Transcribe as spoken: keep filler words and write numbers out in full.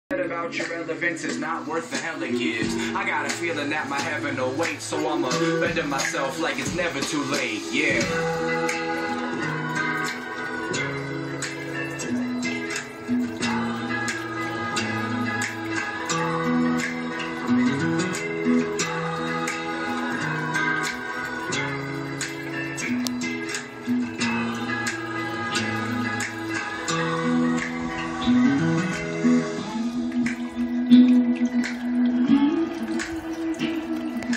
About your relevance is not worth the hell it gives. I got a feeling that my heaven awaits, so I'ma better myself like it's never too late. Yeah.